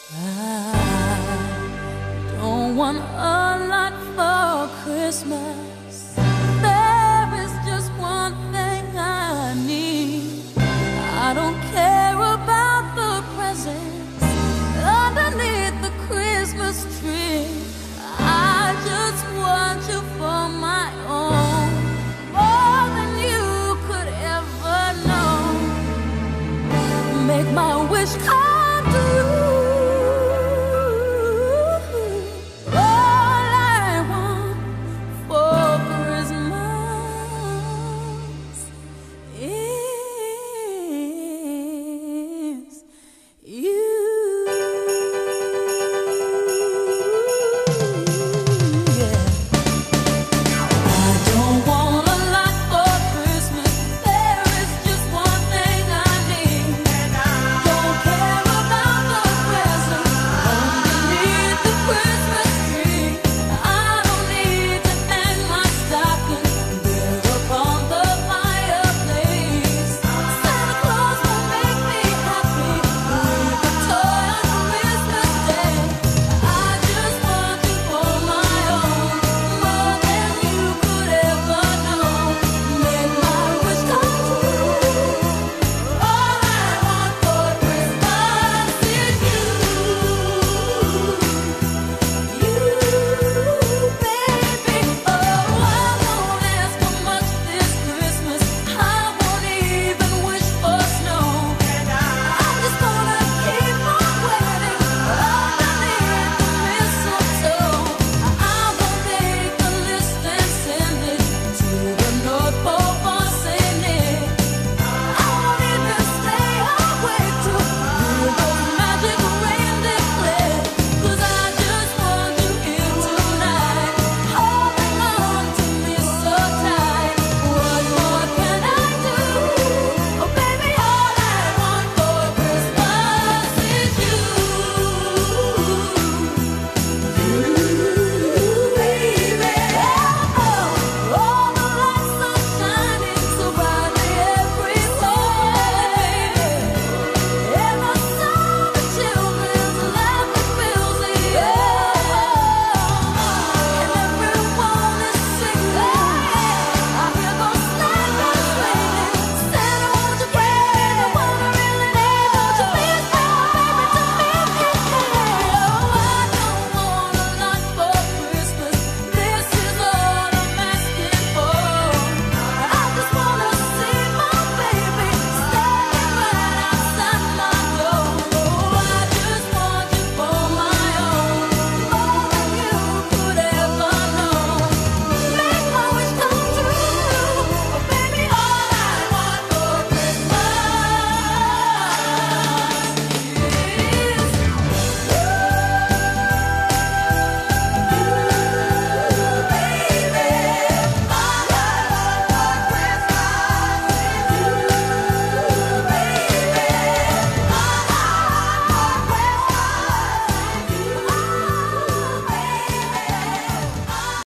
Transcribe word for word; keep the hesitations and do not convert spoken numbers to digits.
I don't want a lot for Christmas. There is just one thing I need. I don't care about the presents underneath the Christmas tree. I just want you for my own, more than you could ever know. Make my wish come